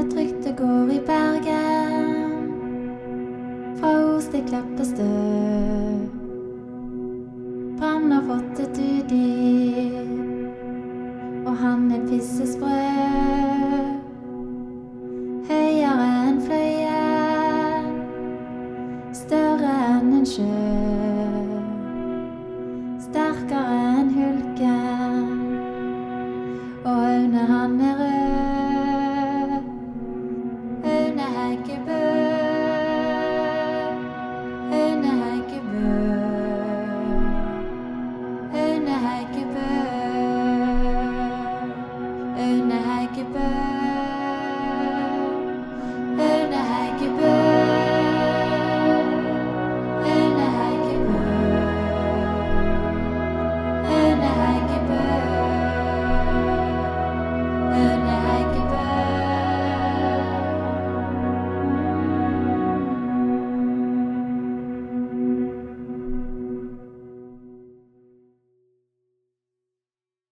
et rykte går i Bergen, fra Os til Kleppestø. Brann har fått et udyr, og han er pissesprø. Høyere enn fløyen, større enn en sjø. Sterkere enn hulken, og Aune han er rød. Aune Heggebø, Aune Heggebø, Aune Heggebø, Aune Heggebø, Aune Heggebø.